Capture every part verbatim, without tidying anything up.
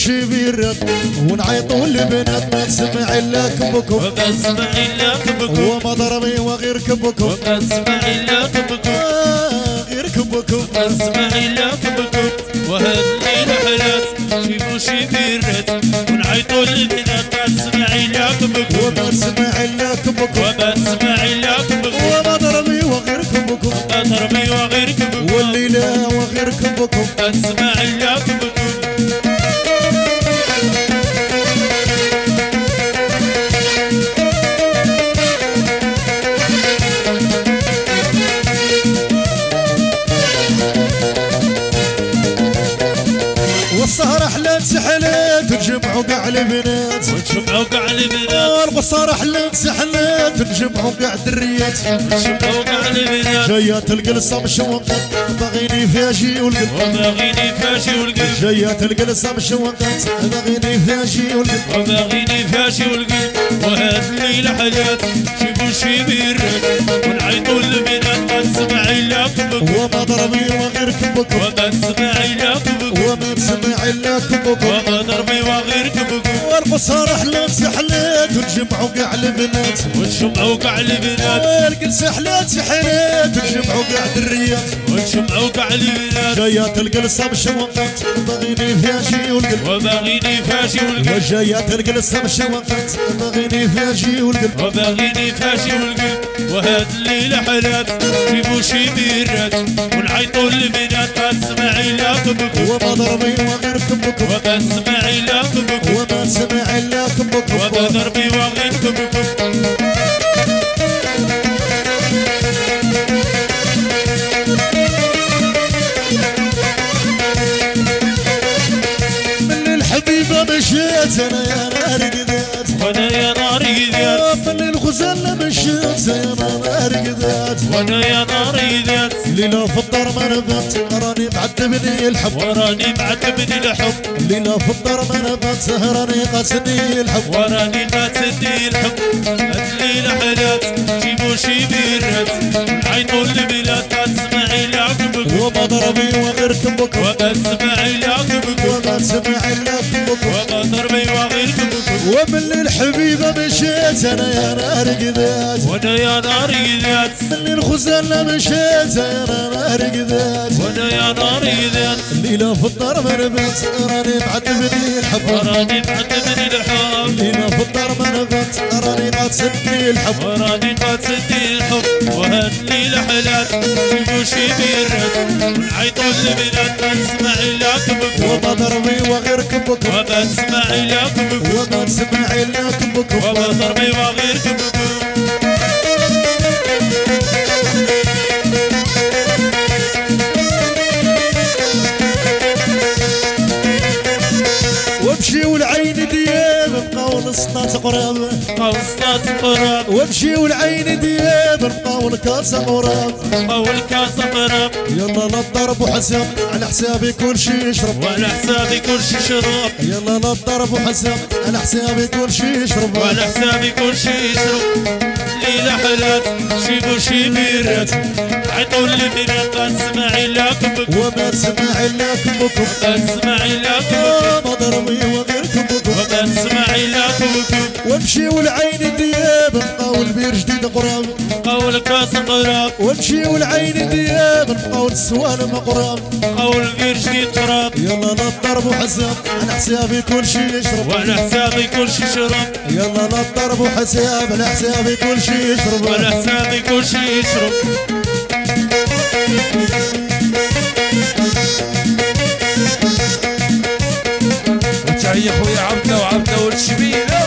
شبيرات ونعيطوا للبنات ما تسمع الا كبكم وما تسمع الا كبكم وما ضربي وغير كبكم وما تسمع الا كبكم آه غير كبكم وما تسمع الا كبكم وهاد الليلة حلات جيبوا شبيرات ونعيطوا للبنات ما تسمع الا كبكم وما تسمع الا كبكم وما تسمع الا كبكم وما ضربي وغير كبكم وما ضربي وغير كبكم والليلة وغير كبكم ما تسمع الا كبكم والسهرة حلات سحلات ونجمعوا كاع البنات ونجمعوا كاع البنات والسهرة حلات سحلات ونجمعوا كاع الدريات ونجمعوا كاع البنات جايات القلصة مشوقات باغيني فاجي والقلب وباغيني فاشي والقلب جايات القلصة مشوقات باغيني فاجي والقلب وباغيني فاشي والقلب وهاد الليلة حلات جيبوا شبيرات ونعيطوا للبنات ما تسمع الا كبكم وما ضربي وغير كبكم وما تسمع الا كبكم وما تسمع الا كبكم وما ضربي وغير كبكم والقصارى حلات سحلات ونجمعوا كاع البنات ونجمعوا كاع البنات القلصة حلات سحلات ونجمعوا كاع الدريات ونجمعوا كاع البنات جايات القلصة مشوقات باغيني فاجي والقلب وباغيني فاشي والقلب وجايات القلصة مشوقات باغيني فاجي والقلب وباغيني فاشي والقلب وهاد الليلة حلات جيبوا شبيرات ونعيطوا للبنات ما تسمع الا كبكم وما ضربي وغير كبكم وما تسمع الا كبكم وما سمع الا كبكم وما ضربي وغير كبكم من الحبيبة مشيت انا يا نار قذات وانا يا نار قذات من الغزالة مشيت يا نار قذات وانا يا نار قذات ليلة في الدار ما نبات راني معذبني الحب وراني معذبني الحب ليلة في الدار ما نبات راني قاسني الحب وراني قاتلني الحب هاد الليلة حلات جيبوا شبيرات ونعيطوا للبنات ما تسمع الا كبكم وما ضربي وغير كبكم وما تسمع الا كبكم وما سمع الا كبكم وما ضربي وغير كبكم ومن الحبيبة مشيت انا يا نار قذات وانا يا نار قذات من الغزالة مشيت يا نار قذات وانا يا نار قذات ليلة في الدار ما نبات راني معذبني الحب وراني معذبني الحب ليلة في الدار ما نبات راني قاسني الحب وراني قاتلني الحب وهاد الليلة حلات جيبوا شبيرات ونعيطوا للبنات ما تسمع الا كبكم وما ضربي وغير كبكم وما تسمع الا كبكم وما سمع الا كبكم وما ضربي وغير كبكم وامشي والعين دياب بقاو السطات قراب قوصلات قراب وامشي والعين دياب بقاو الكاس قراب او الكاس قراب يلا لا الضرب وحساب على حسابي كل شي يشرب وعلى حسابي كل شي شراب يلا لا الضرب وحساب على حسابي كل شي يشرب وعلى حسابي كل شي يشرب ليلة حلات جيبوا شبيرات عيطوا للبنات ما تسمع الا كبكم وما تسمع الا كبكم ما تسمع الا كبكم وما ضربي وغير كبكم وما تسمع الا كبكم وامشي والعين دياب بقاو البير جديد قراب قول الكاس قراب وامشي والعين دياب بقاو السوالم قراب قول غير جديد قراب يلا لا الضرب وحساب على حسابي كل شي يشرب وعلى حسابي كل شي شرب يلا لا الضرب وحساب على حسابي كل شي يشرب وعلى حسابي كل شي يشرب وتحية خويا عبده وعبده والشبيله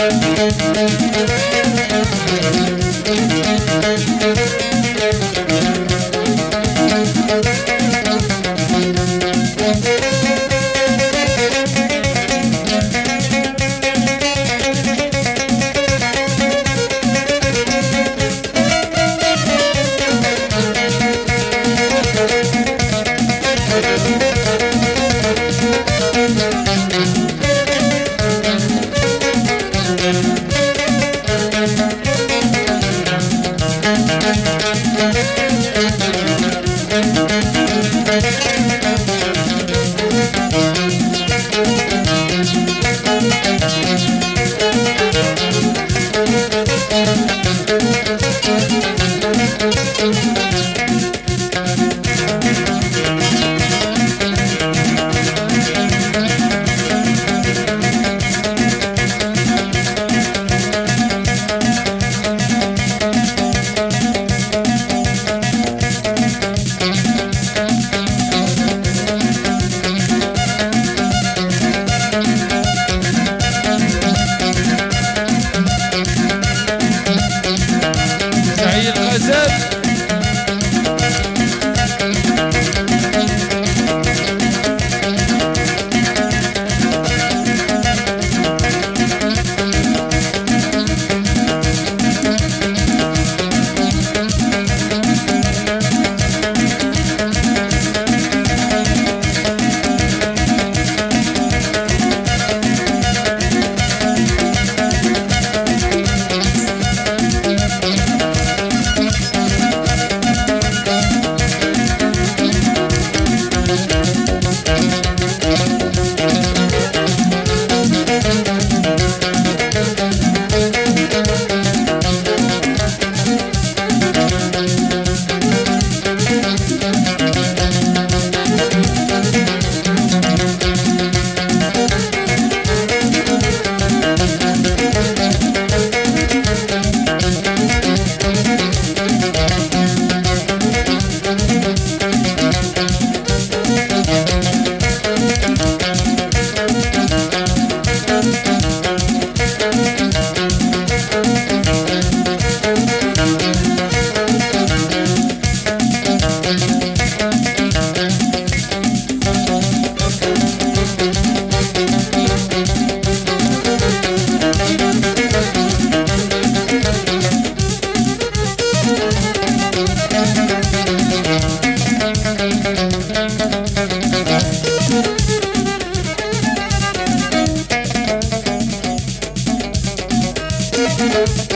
Thank you.